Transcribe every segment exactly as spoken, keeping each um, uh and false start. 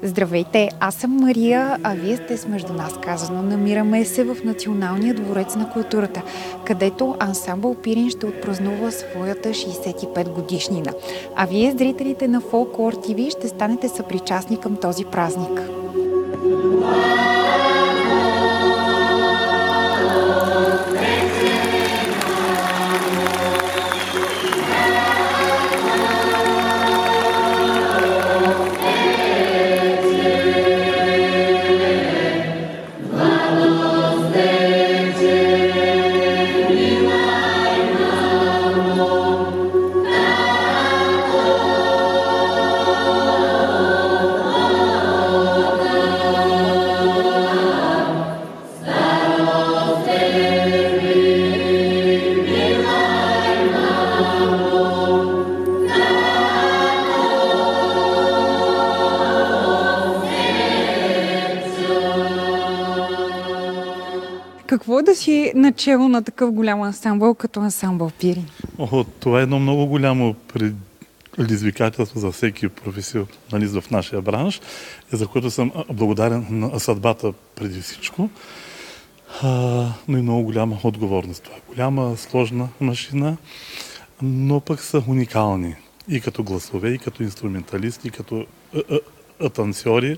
Здравейте, аз съм Мария, а вие сте с Между нас казано. Намираме се в Националния дворец на културата, където ансамбъл Пирин ще отпразнува своята шейсет и пет годишнина. А вие, зрителите на Фолклор ТВ, ще станете съпричастни към този празник. Какво е да си начело на такъв голям ансамбъл като ансамбъл Пирин? О, това е едно много голямо предизвикателство за всеки професионалист в нашия бранш, за което съм благодарен на съдбата преди всичко, а, но и много голяма отговорност. Това е голяма, сложна машина, но пък са уникални и като гласове, и като инструменталисти, и като танцори.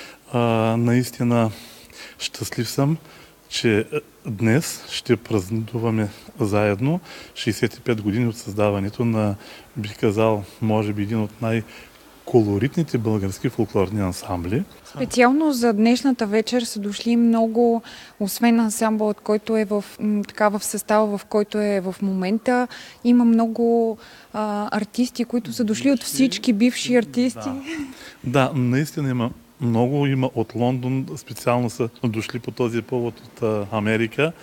Наистина щастлив съм, че днес ще празнуваме заедно шейсет и пет години от създаването на, бих казал, може би един от най-колоритните български фолклорни ансамбли. Специално за днешната вечер са дошли много, освен ансамбълът, който е в, така, в състава, в който е в момента. Има много а, артисти, които са дошли от всички бивши артисти. Да, да, наистина има много. Има от Лондон, специално са дошли по този повод от а, Америка.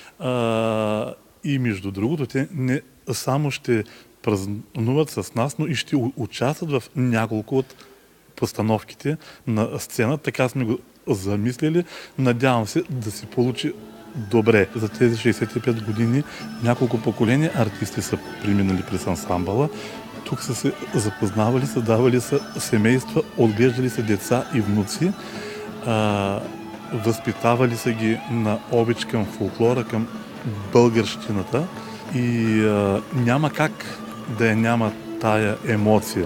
А, и между другото, те не само ще празнуват с нас, но и ще участват в няколко от постановките на сцена. Така сме го замислили. Надявам се да се получи добре. За тези шейсет и пет години няколко поколения артисти са преминали през ансамбъла. Тук са се запознавали, създавали са семейства, отглеждали са деца и внуци, а, възпитавали са ги на обич към фолклора, към българщината и а, няма как да я няма тая емоция.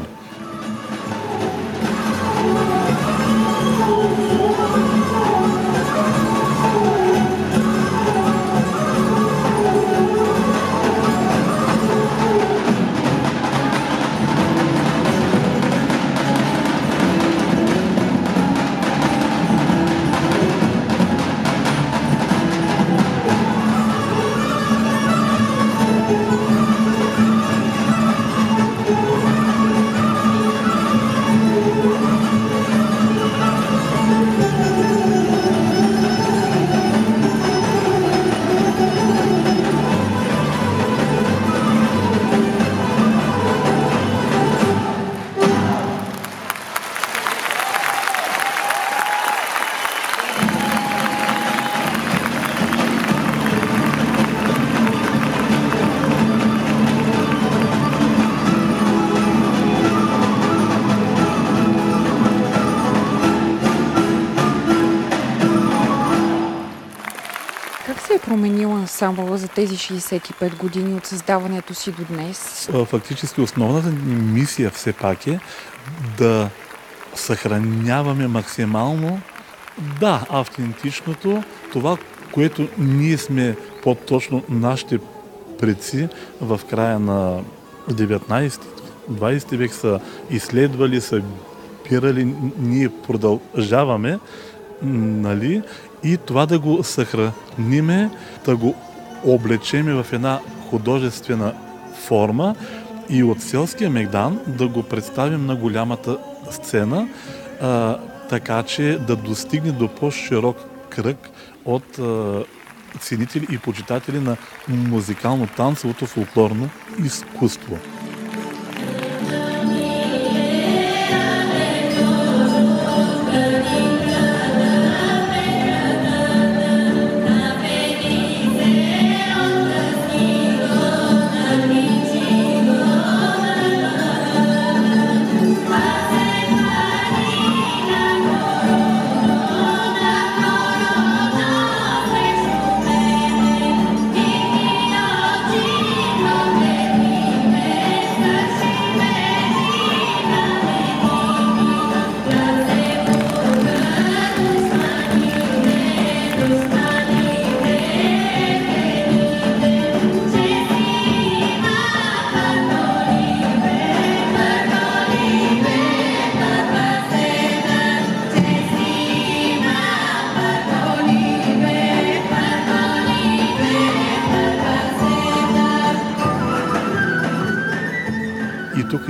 Как се е променил ансамбъла за тези шейсет и пет години от създаването си до днес? Фактически основната ни мисия все пак е да съхраняваме максимално, да, автентичното, това, което ние сме по-точно нашите предци в края на деветнайсети двайсети век са изследвали, са бирали, ние продължаваме, нали? И това да го съхраниме, да го облечеме в една художествена форма и от селския мегдан да го представим на голямата сцена, а, така че да достигне до по-широк кръг от а, ценители и почитатели на музикално-танцовото фолклорно изкуство.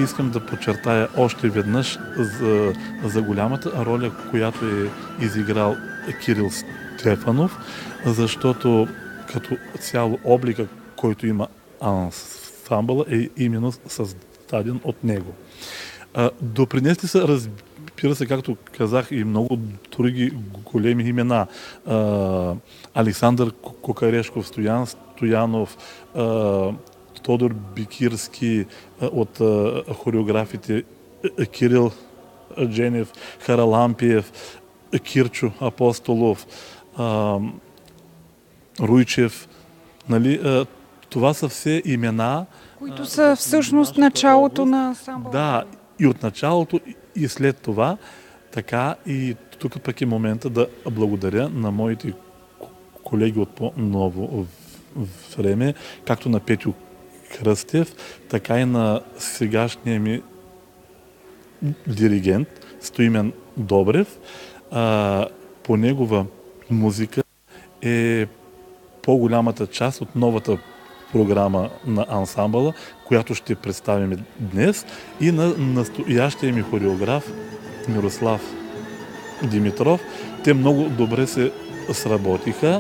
искам да подчертая още веднъж за, за голямата роля, която е изиграл Кирил Стефанов, защото като цяло облика, който има ансамбъла, е именно създаден от него. Допринесли са, разбира се, както казах, и много други големи имена. Александър Кокарешков, Стоян Стоянов, Тодор Бикирски от хореографите, Кирил Дженев, Харалампиев, Кирчо Апостолов, Руйчев. Нали, това са все имена, които са всъщност началото на ансамбъла. Да, и от началото, и след това. Така и тук пък е момента да благодаря на моите колеги от по-ново време, както на Петю Кръстев, така и на сегашния ми диригент Стоимен Добрев. А, по негова музика е по-голямата част от новата програма на ансамбъла, която ще представим днес, и на настоящия ми хореограф Мирослав Димитров. Те много добре се сработиха.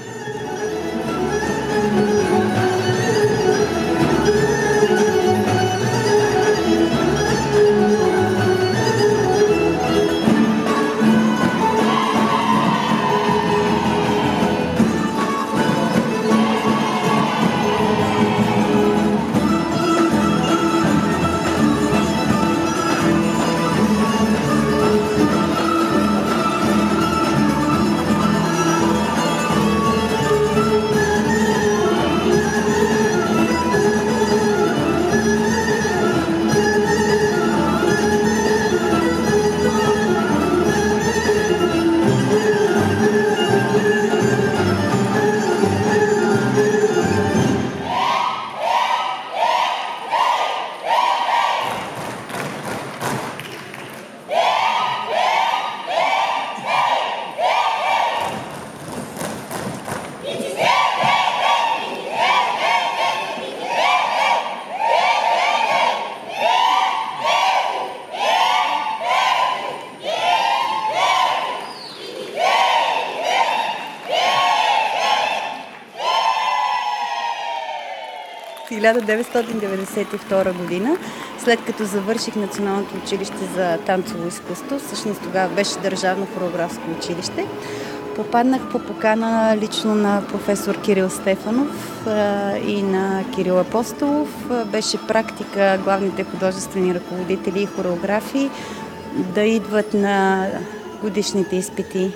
хиляда деветстотин деветдесет и втора година, след като завърших Националното училище за танцово изкуство, всъщност тогава беше Държавно хореографско училище, попаднах по покана лично на професор Кирил Стефанов а, и на Кирил Апостолов. Беше практика главните художествени ръководители и хореографи да идват на годишните изпити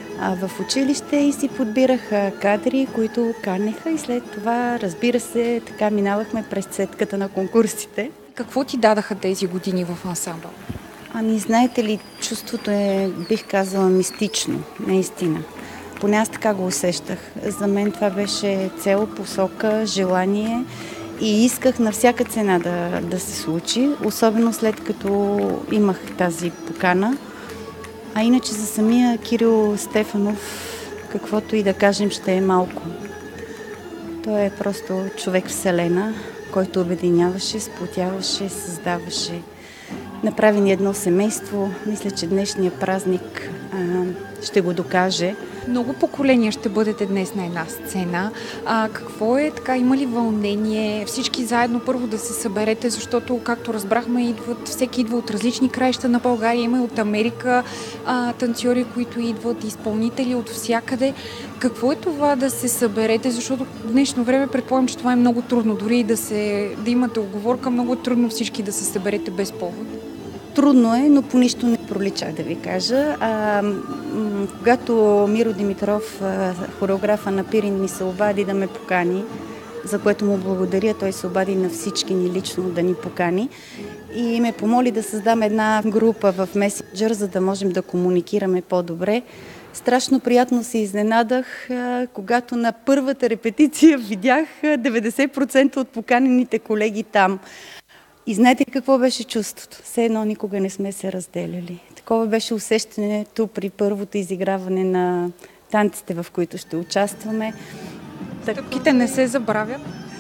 в училище и си подбираха кадри, които канеха, и след това, разбира се, така минавахме през цетката на конкурсите. Какво ти дадаха тези години в ансамбъл? Ами, знаете ли, чувството е, бих казала, мистично, наистина. Поне аз така го усещах. За мен това беше цел, посока, желание и исках на всяка цена да, да се случи, особено след като имах тази покана. А иначе за самия Кирил Стефанов, каквото и да кажем, ще е малко. Той е просто човек-вселена, който обединяваше, сплотяваше, създаваше. Направи ни едно семейство. Мисля, че днешния празник а, ще го докаже. Много поколения ще бъдете днес на една сцена. А, какво е така? Има ли вълнение? Всички заедно първо да се съберете, защото, както разбрахме, идват, всеки идва от различни краища на България. Има и от Америка а, танцори, които идват, изпълнители от всякъде. Какво е това да се съберете? Защото в днешно време предполагам, че това е много трудно. Дори и да, се, да имате оговорка, много е трудно всички да се съберете без повод. Трудно е, но по нищо не пролича, да ви кажа. А, м- когато Миро Димитров, а, хореографа на Пирин, ми се обади да ме покани, за което му благодаря, той се обади на всички ни лично да ни покани и ме помоли да създам една група в месенджер, за да можем да комуникираме по-добре. Страшно приятно се изненадах, а, когато на първата репетиция видях деветдесет процента от поканените колеги там. И знаете какво беше чувството? Все едно никога не сме се разделяли. Такова беше усещането при първото изиграване на танците, в които ще участваме. Стъпките не се забравят?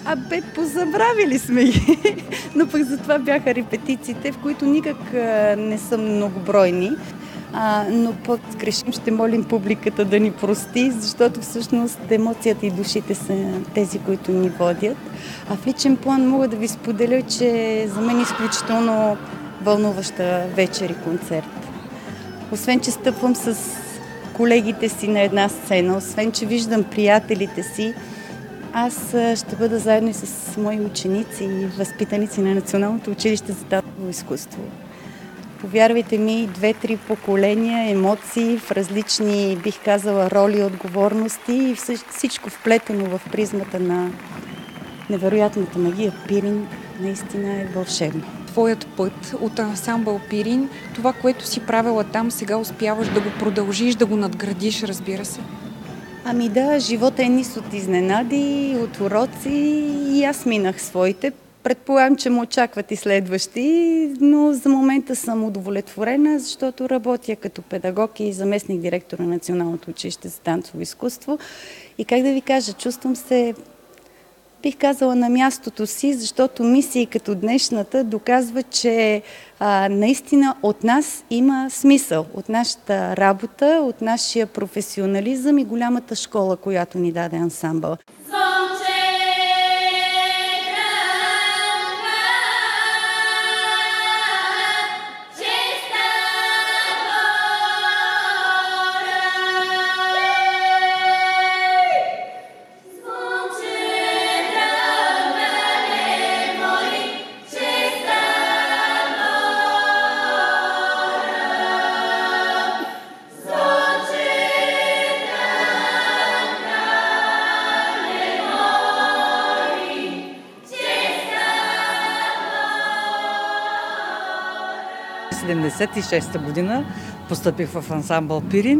Абе, позабравили сме ги. Но пък затова бяха репетициите, в които никак а, не са многобройни. А, но пък грешим, ще молим публиката да ни прости, защото всъщност емоцията и душите са тези, които ни водят. А в личен план мога да ви споделя, че за мен е изключително вълнуваща вечер и концерт. Освен, че стъпвам с колегите си на една сцена, освен, че виждам приятелите си, аз ще бъда заедно и с мои ученици и възпитаници на Националното училище за танцово изкуство. Повярвайте ми, две-три поколения, емоции в различни, бих казала, роли и отговорности и всичко вплетено в призмата на невероятната магия Пирин наистина е вълшебно. Твоят път от ансамбъл Пирин, това, което си правила там, сега успяваш да го продължиш, да го надградиш, разбира се? Ами да, живота е низ от изненади, от уроци и аз минах своите. Предполагам, че му очакват и следващи, но за момента съм удовлетворена, защото работя като педагог и заместник директор на Националното училище за танцово изкуство. И как да ви кажа, чувствам се, бих казала, на мястото си, защото мисии като днешната доказва, че а, наистина от нас има смисъл, от нашата работа, от нашия професионализъм и голямата школа, която ни даде ансамбъл. седемдесет и шеста година постъпих в ансамбъл Пирин,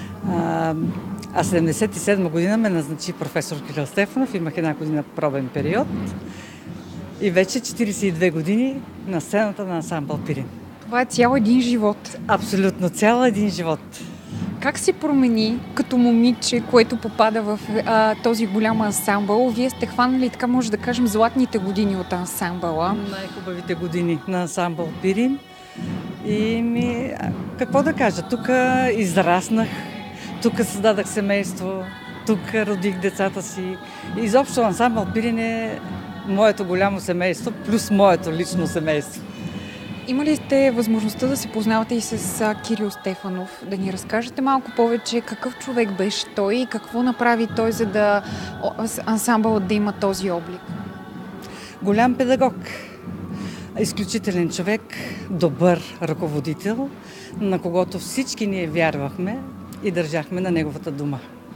а седемдесет и седма година ме назначи професор Кирил Стефанов, имах една година пробен период и вече четиридесет и две години на сцената на ансамбъл Пирин. Това е цял един живот. Абсолютно, цял един живот. Как се промени като момиче, което попада в а, този голям ансамбъл? Вие сте хванали, така може да кажем, златните години от ансамбъла. Най-хубавите години на ансамбъл Пирин. И ми, какво да кажа, тук израснах, тук създадах семейство, тук родих децата си. Изобщо ансамбъл Пирин е моето голямо семейство, плюс моето лично семейство. Има ли сте възможността да се познавате и с Кирил Стефанов? Да ни разкажете малко повече какъв човек беше той и какво направи той, за да ансамбълът да има този облик? Голям педагог. Изключителен човек, добър ръководител, на когото всички ние вярвахме и държахме на неговата дума.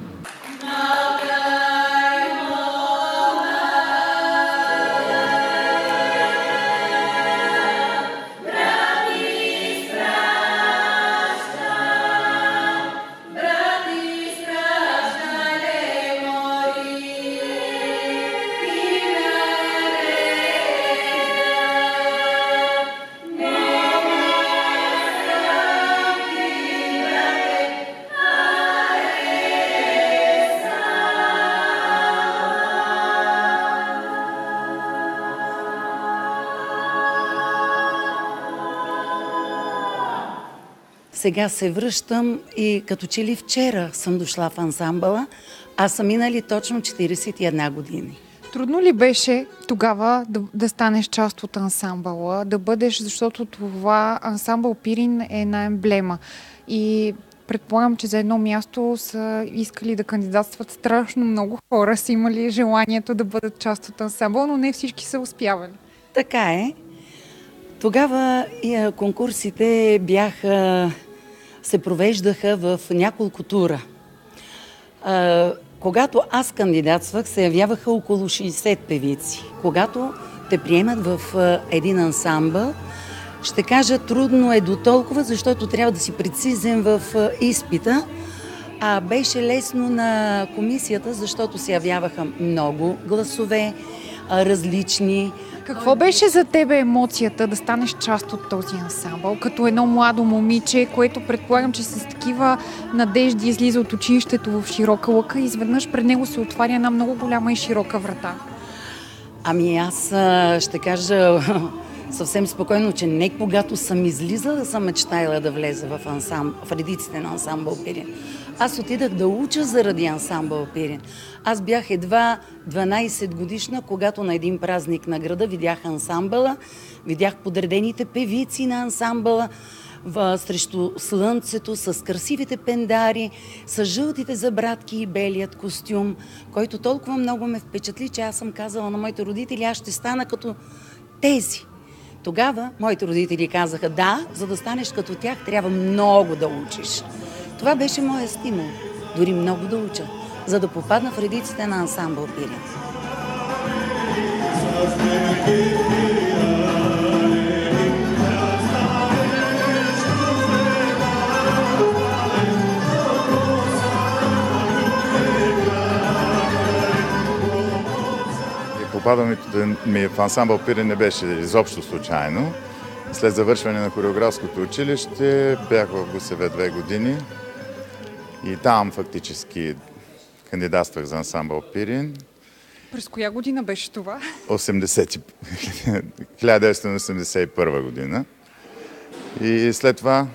Сега се връщам и като че ли вчера съм дошла в ансамбъла, а са минали точно четиридесет и една години. Трудно ли беше тогава да, да станеш част от ансамбъла, да бъдеш, защото това ансамбъл Пирин е една емблема и предполагам, че за едно място са искали да кандидатстват страшно много хора, са имали желанието да бъдат част от ансамбъл, но не всички са успявали. Така е. Тогава конкурсите бяха, се провеждаха в няколко тура. А, когато аз кандидатствах, се явяваха около шейсет певици. Когато те приемат в един ансамбъл, ще кажа, трудно е до толкова, защото трябва да си прецизен в изпита, а беше лесно на комисията, защото се явяваха много гласове, различни. Какво беше за тебе емоцията да станеш част от този ансамбъл, като едно младо момиче, което предполагам, че с такива надежди излиза от училището в широка лъка и изведнъж пред него се отваря една много голяма и широка врата? Ами аз а, ще кажа съвсем спокойно, че не когато съм излизала, съм мечтаяла да влезе в, ансамб... в редиците на ансамбъл Пирин. Аз отидах да уча заради ансамбъл Пирин. Аз бях едва дванайсет годишна, когато на един празник на града видях ансамбъла, видях подредените певици на ансамбъла в, срещу слънцето, с красивите пендари, с жълтите забратки и белият костюм, който толкова много ме впечатли, че аз съм казала на моите родители, аз ще стана като тези. Тогава моите родители казаха, да, за да станеш като тях, трябва много да учиш. Това беше моя стимул, дори много да уча, за да попадна в редиците на ансамбъл Пирин. Попадането ми в ансамбъл Пирин не беше изобщо случайно. След завършване на хореографското училище бях в ГУСВ две години и там фактически кандидатствах за ансамбъл Пирин. През коя година беше това? хиляда деветстотин осемдесет и първа година. И след това...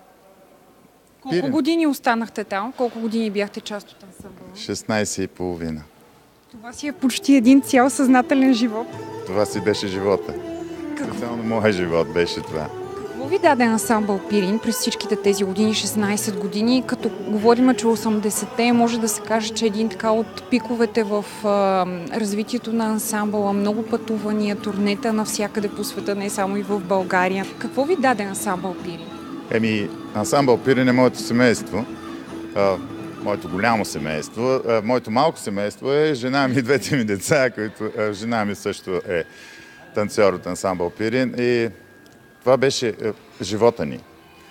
Колко Пирин. години останахте там? Колко години бяхте част от ансамбъла? шестнайсет и половина. Това си е почти един цял съзнателен живот. Това си беше живота. Специално моят живот беше това. Какво ви даде ансамбъл Пирин през всичките тези години, шестнайсет години? Като говорим, че осемдесетте може да се каже, че един така от пиковете в а, развитието на ансамбъла, много пътувания, турнета навсякъде по света, не само и в България. Какво ви даде ансамбъл Пирин? Еми, ансамбъл Пирин е моето семейство. А, моето голямо семейство. А, моето малко семейство е жена ми и двете ми деца, които а, жена ми също е танцор от ансамбъл Пирин. И това беше е, живота ни,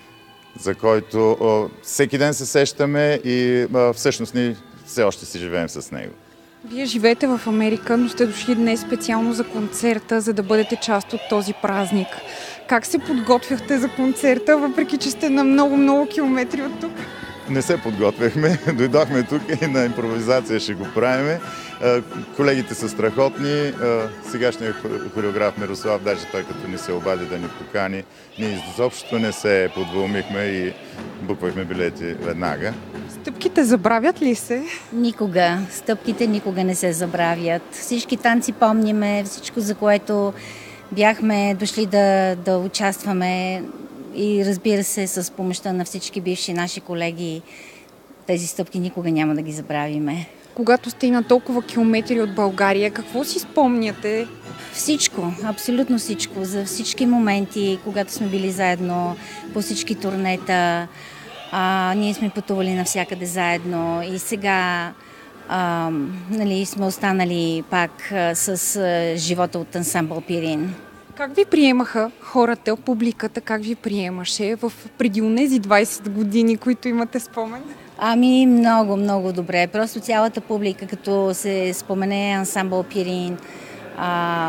за който о, всеки ден се сещаме и о, всъщност ние все още си живеем с него. Вие живеете в Америка, но сте дошли днес специално за концерта, за да бъдете част от този празник. Как се подготвяхте за концерта, въпреки че сте на много-много километри от тук? Не се подготвяхме, дойдохме тук и на импровизация ще го правиме. Колегите са страхотни. Сегашният хореограф Мирослав, даже той като ни се обади да ни покани, ние изобщо не се подвълмихме и буквахме билети веднага. Стъпките забравят ли се? Никога. Стъпките никога не се забравят. Всички танци помниме, всичко, за което бяхме дошли да, да участваме и разбира се, с помощта на всички бивши наши колеги, тези стъпки никога няма да ги забравиме. Когато сте и на толкова километри от България, какво си спомняте? Всичко, абсолютно всичко. За всички моменти, когато сме били заедно, по всички турнета, а, ние сме пътували навсякъде заедно и сега а, нали, сме останали пак а, с а, живота от ансамбъл Пирин. Как ви приемаха хората, публиката, как ви приемаше в преди онези двайсет години, които имате спомен? Ами много, много добре. Просто цялата публика, като се спомене ансамбъл Пирин, а,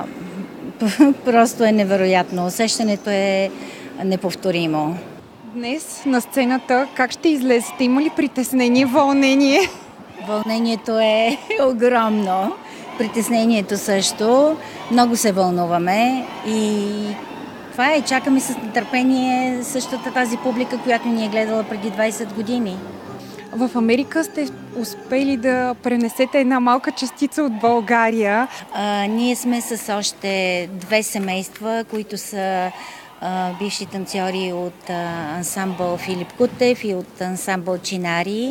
просто е невероятно. Усещането е неповторимо. Днес на сцената как ще излезете? Има ли притеснение, вълнение? Вълнението е огромно. Притеснението също. Много се вълнуваме и това е. Чакаме с нетърпение същата тази публика, която ни е гледала преди двайсет години. В Америка сте успели да пренесете една малка частица от България. А, ние сме с още две семейства, които са а, бивши танцори от а, ансамбъл Филип Кутев и от ансамбъл Чинари.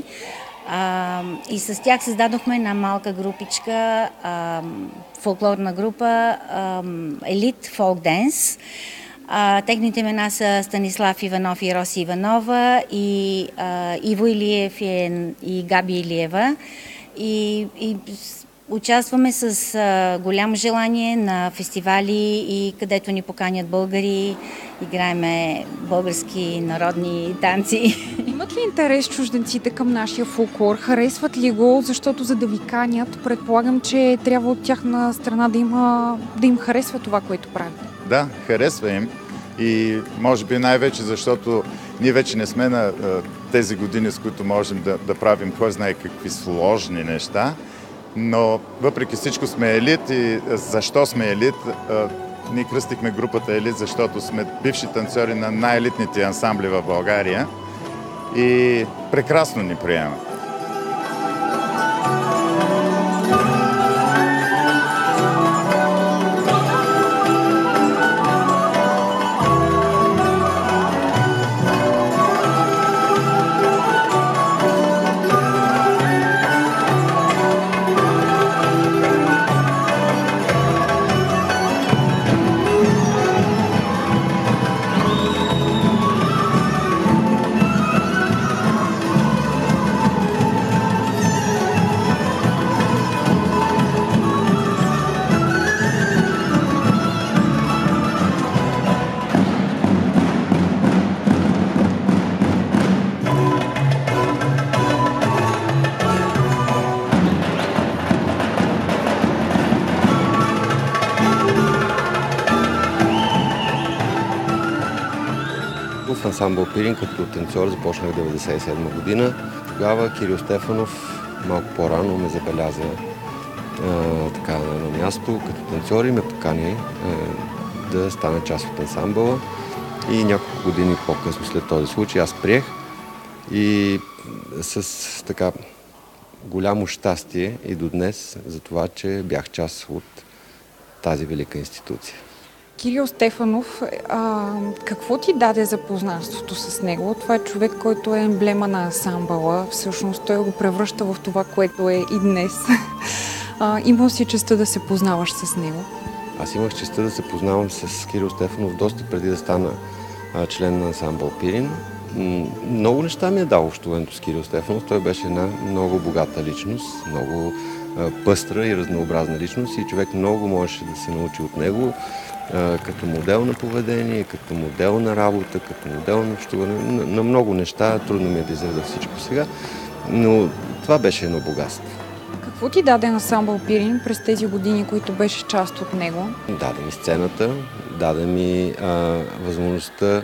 А, и с тях създадохме една малка групичка, а, фолклорна група Елит Фолк Денс. Техните имена са Станислав Иванов и Роси Иванова и а, Иво Илиев и, и Габи Илиева. И, и участваме с а, голямо желание на фестивали и където ни поканят българи, играеме български народни танци. Имат ли интерес чужденците към нашия фолклор? Харесват ли го? Защото за да ви канят, предполагам, че трябва от тяхна страна да, има, да им харесва това, което правят. Да, харесва им и може би най-вече, защото ние вече не сме на а, тези години, с които можем да, да правим кой знае какви сложни неща Но въпреки всичко сме елит и защо сме елит? Ние кръстихме групата елит, защото сме бивши танцори на най-елитните ансамбли в България и прекрасно ни приемат. В ансамбъл Пирин като танцор започнах деветдесет и седма година. Тогава Кирил Стефанов малко по-рано ме забеляза а, така на едно място като танцор и ме покани а, да стана част от ансамбъла. И няколко години по-късно след този случай аз приех и с така голямо щастие и до днес за това, че бях част от тази велика институция. Кирил Стефанов, а, какво ти даде запознанството с него? Това е човек, който е емблема на ансамбъла. Всъщност той го превръща в това, което е и днес. А, имал си честта да се познаваш с него? Аз имах честта да се познавам с Кирил Стефанов доста преди да стана а, член на ансамбъл Пирин. М- много неща ми е дал общуването с Кирил Стефанов. Той беше една много богата личност, много а, пъстра и разнообразна личност и човек много можеше да се научи от него. Като модел на поведение, като модел на работа, като модел на общуване, на, на много неща. Трудно ми е да изреда всичко сега, но това беше едно богатство. Какво ти даде ансамбъл Пирин през тези години, които беше част от него? Даде ми сцената, даде ми а, възможността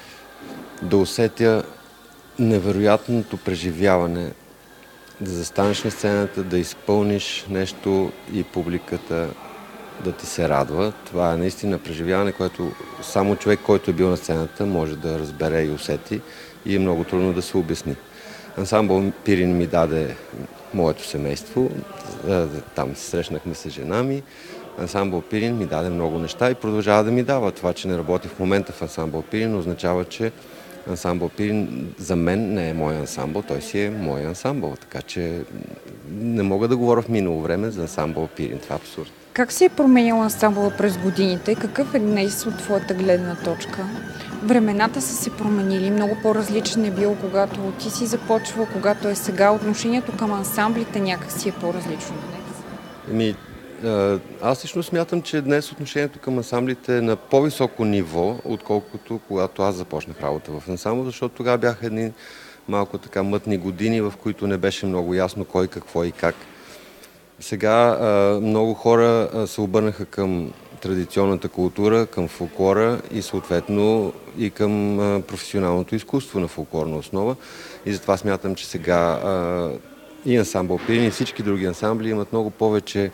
да усетя невероятното преживяване, да застанеш на сцената, да изпълниш нещо и публиката да ти се радва. Това е наистина преживяване, което само човек, който е бил на сцената, може да разбере и усети и е много трудно да се обясни. Ансамбъл Пирин ми даде моето семейство, там се срещнахме с жена ми. Ансамбъл Пирин ми даде много неща и продължава да ми дава. Това, че не работи в момента в ансамбъл Пирин, означава, че ансамбъл Пирин за мен не е мой ансамбъл, той си е мой ансамбъл. Така че не мога да говоря в минало време за ансамбъл Пирин. Това е абсурд. Как се е променял ансамбъл през годините? Какъв е днес от твоята гледна точка? Времената са се променили, много по-различен е бил, когато ти си започвал, когато е сега. Отношението към ансамблите някак си е по-различно днес. Еми, аз лично смятам, че днес отношението към ансамблите е на по-високо ниво, отколкото когато аз започнах работа в ансамбъл, защото тогава бяха едни малко така мътни години, в които не беше много ясно кой, какво и как. Сега много хора се обърнаха към традиционната култура, към фолклора и съответно и към професионалното изкуство на фолклорна основа. И затова смятам, че сега и ансамбъл Пирин и всички други ансамбли имат много повече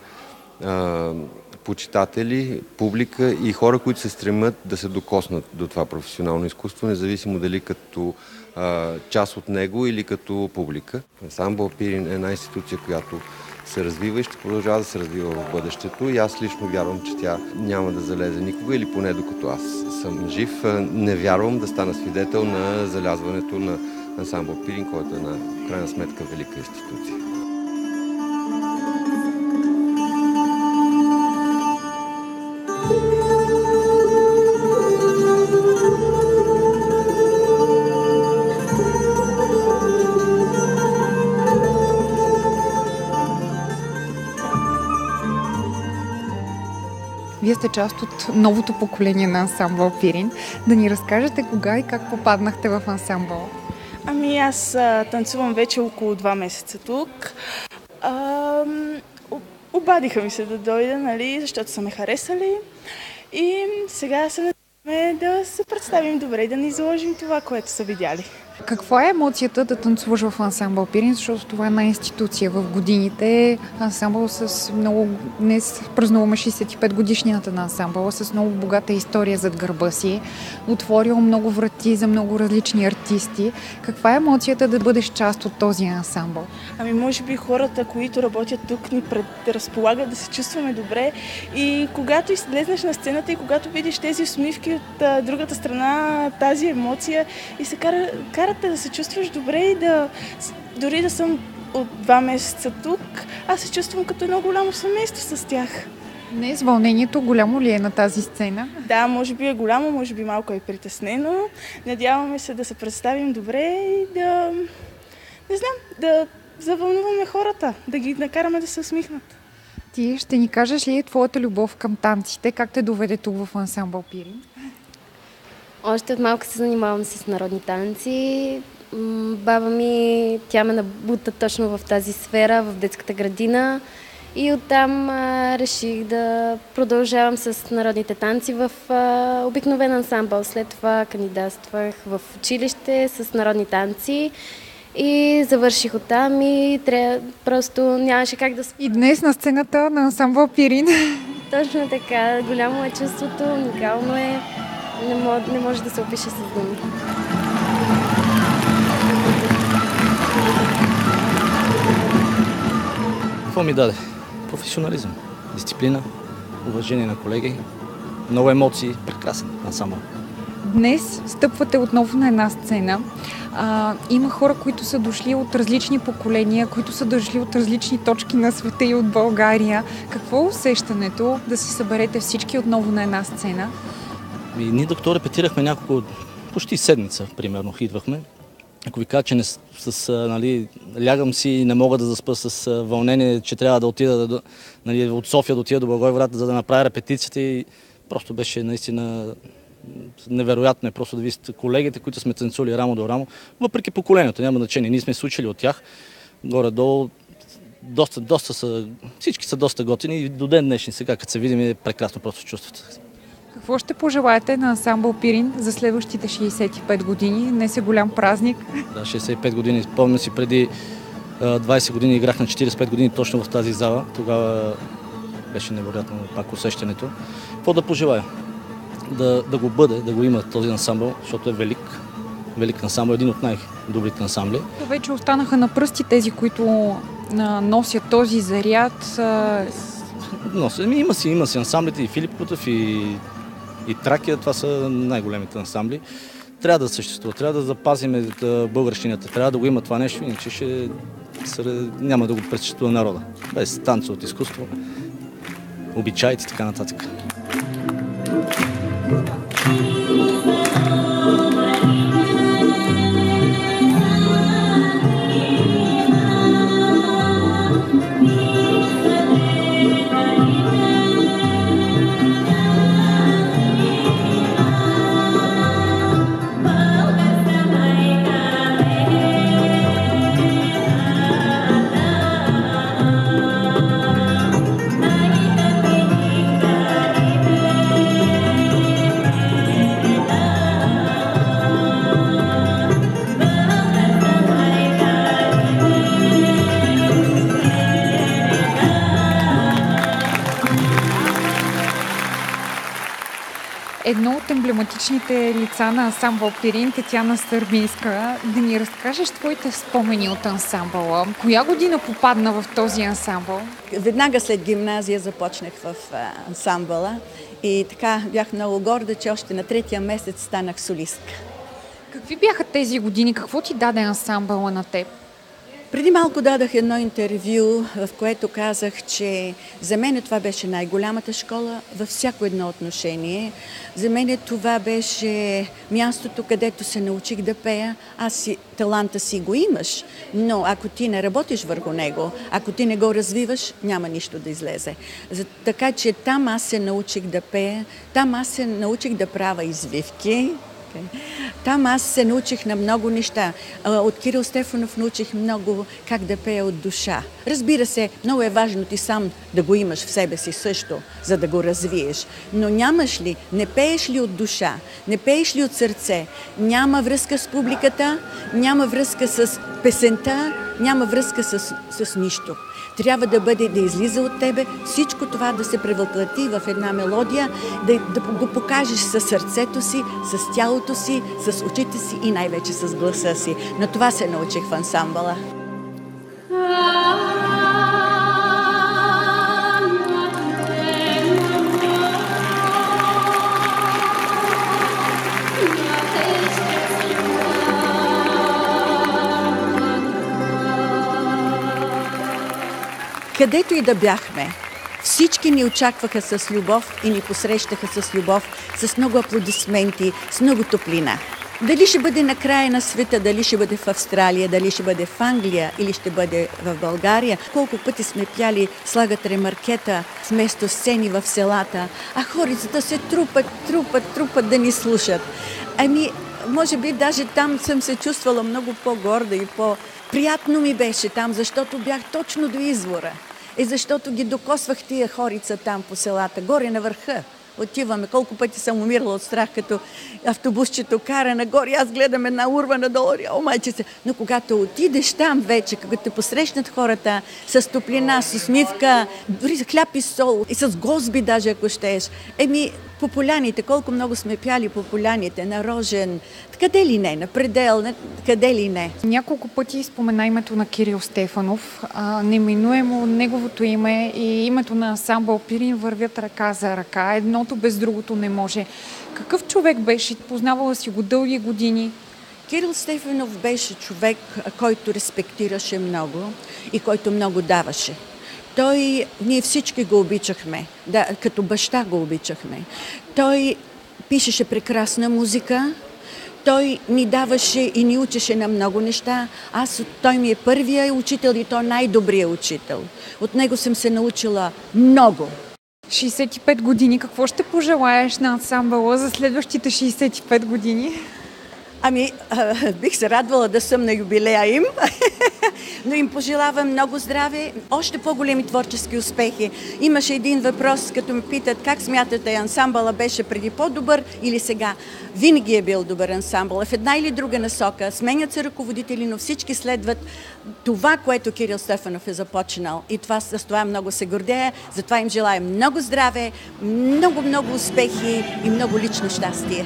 почитатели, публика и хора, които се стремят да се докоснат до това професионално изкуство, независимо дали като а, част от него или като публика. Ансамбъл Пирин е една институция, която се развива и ще продължава да се развива в бъдещето и аз лично вярвам, че тя няма да залезе никога или поне докато аз съм жив. Не вярвам да стана свидетел на залязването на ансамбъл Пирин, който е на крайна сметка велика институция. Вие сте част от новото поколение на ансамбъл Пирин. Да ни разкажете кога и как попаднахте в ансамбъл? Ами аз а, танцувам вече около два месеца тук. А, обадиха ми се да дойда, нали, защото са ме харесали. И сега се надяваме да се представим добре и да ни изложим това, което са видяли. Каква е емоцията да танцуваш в ансамбъл Пирин, защото това е една институция в годините, ансамбъл с много... Днес празнуваме шейсет и пет годишнината на ансамбъла, с много богата история зад гърба си, отворил много врати за много различни артисти. Каква е емоцията да бъдеш част от този ансамбъл? Ами може би хората, които работят тук, ни предразполагат да се чувстваме добре и когато излезнеш на сцената и когато видиш тези усмивки от а, другата страна, тази емоция и се кара, карате да се чувстваш добре и да, дори да съм от два месеца тук, аз се чувствам като едно голямо семейство с тях. Днес вълнението голямо ли е на тази сцена? Да, може би е голямо, може би малко е притеснено. Надяваме се да се представим добре и да, не знам, да завълнуваме хората, да ги накараме да се усмихнат. Ти ще ни кажеш ли твоята любов към танците? Как те доведе тук в ансамбъл Пирин? Още от малко се занимавам с народни танци. Баба ми, тя ме набута точно в тази сфера, в детската градина. И оттам а, реших да продължавам с народните танци в а, обикновен ансамбъл. След това кандидатствах в училище с народни танци. И завърших оттам и трябва, просто нямаше как да... И днес на сцената на ансамбъл Пирин. Точно така. Голямо е чувството, уникално е. Не може, не може да се опише с думи. Какво ми даде? Професионализъм, дисциплина, уважение на колеги, много емоции, прекрасен ансамбъл. Днес стъпвате отново на една сцена. А, има хора, които са дошли от различни поколения, които са дошли от различни точки на света и от България. Какво е усещането да се съберете всички отново на една сцена? И ние докато репетирахме няколко, почти седмица, примерно, идвахме. Ако ви кажа, че не, с, нали, лягам си и не мога да заспа с вълнение, че трябва да отида да, нали, от София да отида до Благоевград, за да направя репетицията и просто беше наистина невероятно е просто да видите колегите, които сме танцували рамо до рамо, въпреки поколението, няма значение. Ние сме се учили от тях, горе-долу, доста, доста са, всички са доста готини и до ден днешни сега, като се видим, е прекрасно просто чувството. Какво ще пожелаете на ансамбъл Пирин за следващите шейсет и пет години? Днес е голям празник. Да, шейсет и пет години. Помня си, преди двайсет години играх на четирийсет и пет години точно в тази зала. Тогава беше невероятно пак усещането. Какво да пожелая? Да, да го бъде, да го има този ансамбъл, защото е велик. Велик ансамбъл, един от най-добрите ансамбли. Вече останаха на пръсти тези, които а, носят този заряд. А... Носи, има си, има си ансамблите и Филип Кутев, и, и Тракия, това са най-големите ансамбли. Трябва да съществува, трябва да запазим българщината, трябва да го има това нещо, иначе ще, няма да го пресъществува народа. Без танцовото изкуство, обичаите и така нататък. Едно от емблематичните лица на ансамбъл Пирин, Татяна Сърбинска, да ни разкажеш твоите спомени от ансамбъла. Коя година попадна в този ансамбъл? Веднага след гимназия започнах в ансамбъла и така бях много горда, че още на третия месец станах солистка. Какви бяха тези години? Какво ти даде ансамбъла на теб? Преди малко дадах едно интервю, в което казах, че за мен това беше най-голямата школа във всяко едно отношение. За мен това беше мястото, където се научих да пея. Аз си, таланта си го имаш, но ако ти не работиш върху него, ако ти не го развиваш, няма нищо да излезе. Така че там аз се научих да пея, там аз се научих да правя извивки. Okay. Там аз се научих на много неща. От Кирил Стефанов научих много как да пея от душа. Разбира се, много е важно ти сам да го имаш в себе си също, за да го развиеш. Но нямаш ли, не пееш ли от душа, не пееш ли от сърце, няма връзка с публиката, няма връзка с песента, няма връзка с, с нищо. Трябва да бъде, да излиза от тебе, всичко това да се превъплати в една мелодия, да, да го покажеш със сърцето си, с тялото си, с очите си и най-вече с гласа си. Но това се научих в ансамбъла. Където и да бяхме, всички ни очакваха с любов и ни посрещаха с любов, с много аплодисменти, с много топлина. Дали ще бъде на края на света, дали ще бъде в Австралия, дали ще бъде в Англия или ще бъде в България, колко пъти сме пяли, слагат ремаркета вместо сцени в селата, а хорицата се трупат, трупат, трупат да ни слушат. Ами, може би даже там съм се чувствала много по-горда и по-приятно ми беше там, защото бях точно до извора. И защото ги докосвах тия хорица там по селата, горе на върха. Отиваме, колко пъти съм умирала от страх, като автобусчето кара нагоре, аз гледам една урва надолу, о, майче се. Но когато отидеш там вече, когато те посрещнат хората с топлина, с усмивка, дори с хляб и сол, и с гозби даже, ако щеш. Еми, по поляните, колко много сме пяли по поляните, на Рожен, къде ли не, на Предел, къде ли не. Няколко пъти спомена името на Кирил Стефанов. А, неминуемо неговото име и името на ансамбъл Пирин вървят ръка за ръка. Едното без другото не може. Какъв човек беше? Познавала си го дълги години. Кирил Стефанов беше човек, който респектираше много и който много даваше. Той, ние всички го обичахме, да, като баща го обичахме. Той пишеше прекрасна музика, той ни даваше и ни учеше на много неща. Аз, той ми е първия учител и той най-добрият учител. От него съм се научила много. шейсет и пет години. Какво ще пожелаеш на ансамбъла за следващите шейсет и пет години? Ами, а, бих се радвала да съм на юбилея им, но им пожелавам много здраве, още по-големи творчески успехи. Имаше един въпрос, като ме питат как смятате, ансамбъла беше преди по-добър или сега. Винаги е бил добър ансамбъл, в една или друга насока. Сменят се ръководители, но всички следват това, което Кирил Стефанов е започнал. И това, с това много се гордея, затова им желая много здраве, много-много успехи и много лично щастие.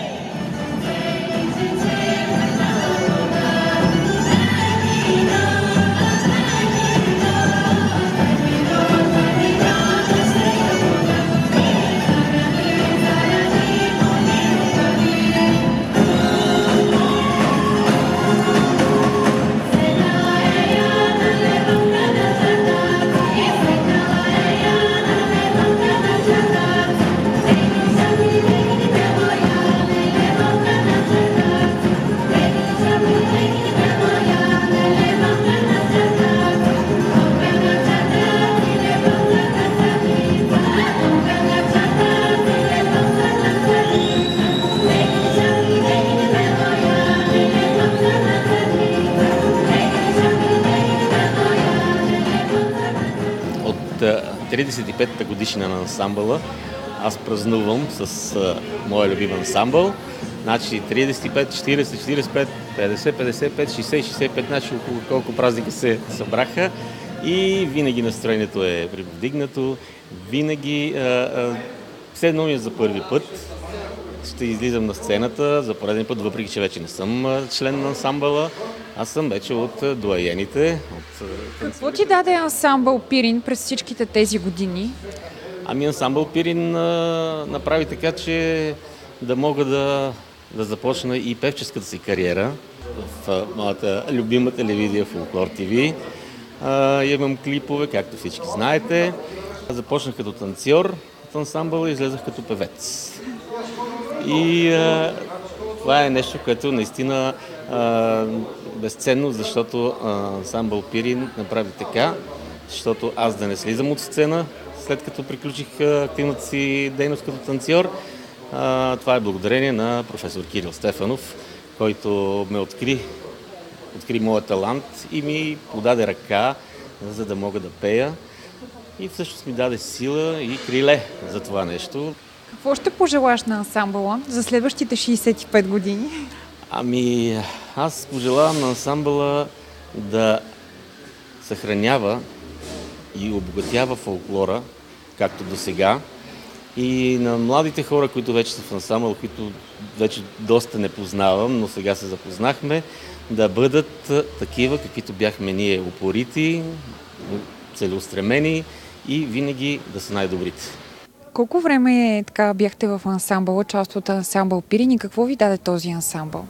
тридесет и петата годишнина на ансамбъла аз празнувам с а, моя любим ансамбъл. Значи тридесет и пет, четиридесет, четиридесет и пет, петдесет, петдесет и пет, шейсет, шейсет и пет, значи около колко празника се събраха и винаги настроението е приподигнато, винаги а, а, все едно ми е за първи път. Ще излизам на сцената за пореден път, въпреки че вече не съм член на ансамбъла. Аз съм вече от дуаените. От... Какво ти даде ансамбъл Пирин през всичките тези години? Ами ансамбъл Пирин а, направи така, че да мога да, да започна и певческата си кариера в а, моята любима телевизия Фолклор ТВ. А, имам клипове, както всички знаете. Започнах като танцор от ансамбъла и излезах като певец. И а, това е нещо, което наистина а, безценно, защото а, ансамбъл Пирин направи така, защото аз да не слизам от сцена, след като приключих а, активната си дейност като танцор А, това е благодарение на професор Кирил Стефанов, който ме откри, откри моят талант и ми подаде ръка, за да мога да пея. И всъщност ми даде сила и криле за това нещо. Какво ще пожелаш на ансамбъла за следващите шейсет и пет години? Ами, аз пожелавам на ансамбъла да съхранява и обогатява фолклора, както до сега. И на младите хора, които вече са в ансамбъл, които вече доста не познавам, но сега се запознахме, да бъдат такива, каквито бяхме ние, упорити, целеустремени и винаги да са най-добрите. Колко време така бяхте в ансамбъла, част от ансамбъл Пирин и какво ви даде този ансамбъл?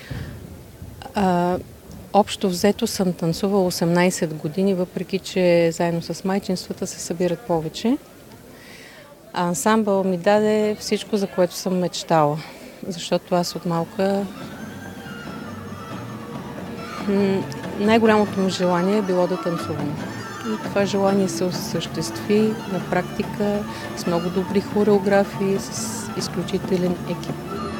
А, общо взето съм танцувала осемнайсет години, въпреки че заедно с майчинствата се събират повече. А ансамбъл ми даде всичко, за което съм мечтала, защото аз от малка най-голямото му желание е било да танцувам. И това желание се осъществи на практика с много добри хореографии, с изключителен екип.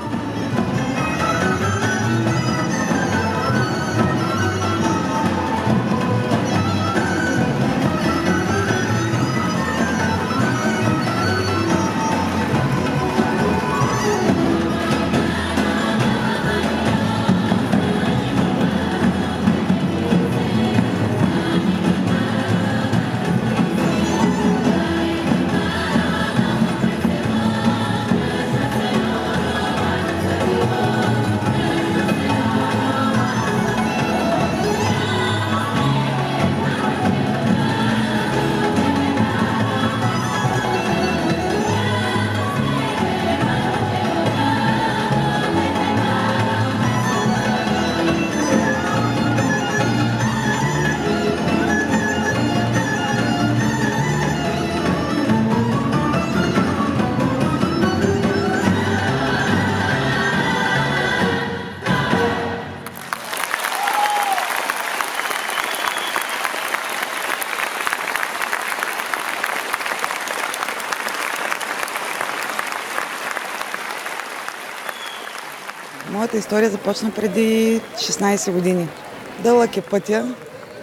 Моята история започна преди шестнайсет години. Дълъг е пътя,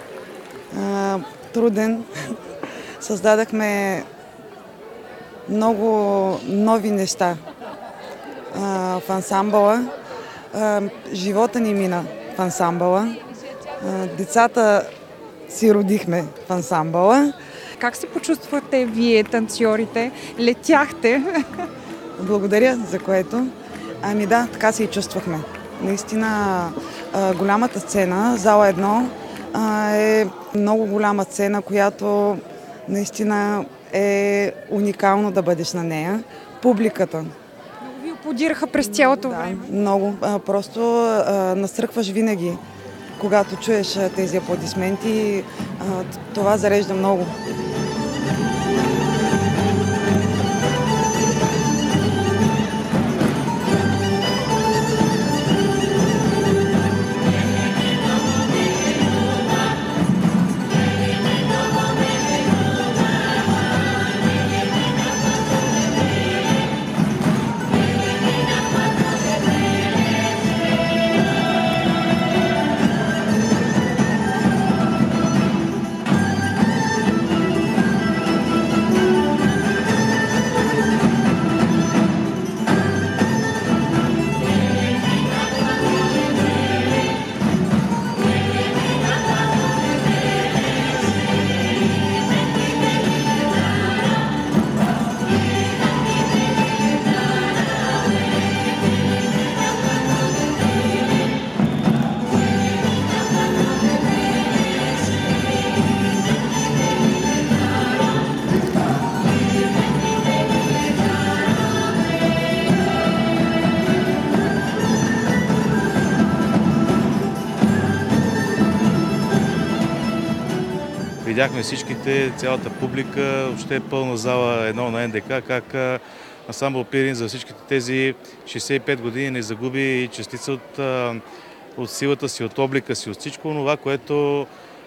а, труден. Създадахме много нови неща а, в ансамбъла. А, живота ни мина в ансамбъла. А, децата си родихме в ансамбъла. Как се почувствате вие, танцорите? Летяхте? Благодаря за което. Ами да, така се и чувствахме. Наистина голямата сцена, зала едно, е много голяма сцена, която наистина е уникално да бъдеш на нея. Публиката. Много ви аплодираха през цялото да, време. Много. Просто настръхваш винаги, когато чуеш тези аплодисменти. Това зарежда много. Видяхме всичките, цялата публика, въобще е пълна зала едно на Ен Де Ка, как ансамбъл Пирин за всичките тези шейсет и пет години не загуби и частица от, от силата си, от облика си, от всичко това, което,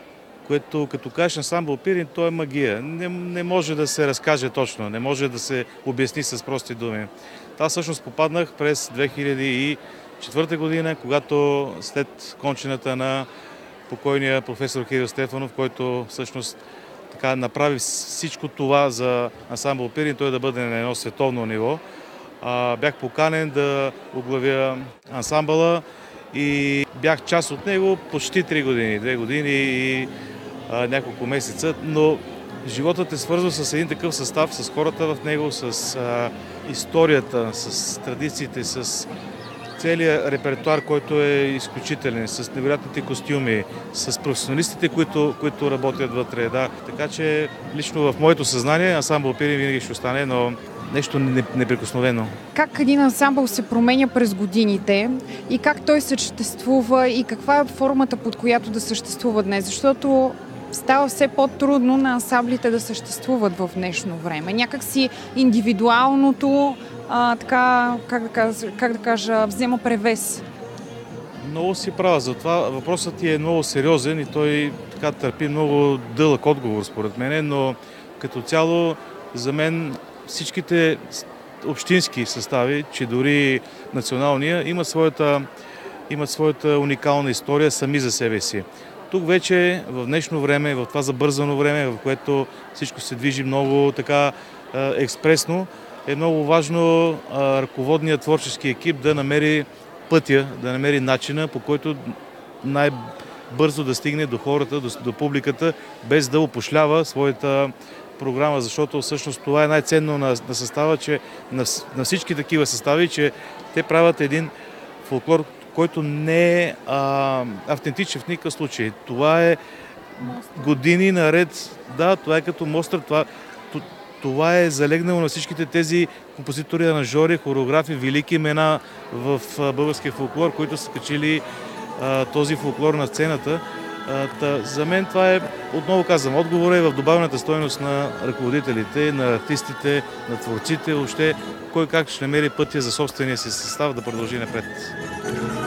което като кажеш ансамбъл Пирин, то е магия. Не, не може да се разкаже точно, не може да се обясни с прости думи. Аз всъщност попаднах през две хиляди и четвърта година, когато след кончината на покойния професор Кирил Стефанов, който всъщност така направи всичко това за ансамбъл Пирин, той да бъде на едно световно ниво. А, бях поканен да оглавя ансамбъла и бях част от него почти три години, две години и а, няколко месеца, но животът е свързан с един такъв състав, с хората в него, с а, историята, с традициите, с целият репертуар, който е изключителен, с невероятните костюми, с професионалистите, които, които работят вътре. Да. Така че лично в моето съзнание ансамбъл Пирин винаги ще остане, но нещо неприкосновено. Как един ансамбъл се променя през годините и как той съществува и каква е формата, под която да съществува днес? Защото става все по-трудно на ансамблите да съществуват в днешно време. Някак си индивидуалното а, така, как да, кажа, как да кажа, взема превес. Много си права. Затова въпросът ти е много сериозен и той така търпи много дълъг отговор според мен, но като цяло за мен всичките общински състави, че дори националния, имат своята, имат своята уникална история сами за себе си. Тук вече в днешно време, в това забързано време, в което всичко се движи много така експресно, е много важно ръководният творчески екип да намери пътя, да намери начина, по който най-бързо да стигне до хората, до, до публиката, без да опошлява своята програма, защото всъщност това е най-ценно на, на състава, че на, на всички такива състави, че те правят един фолклор, който не е а, автентичен в никакъв случай. Това е години наред, да, това е като мостър, това, това е залегнало на всичките тези композитори, аранжьори, хореографи, велики имена в българския фолклор, които са качили а, този фолклор на сцената. А, та, за мен това е, отново казвам, отговор е в добавената стойност на ръководителите, на артистите, на творците, въобще кой как ще намери пътя за собствения си състав да продължи напред.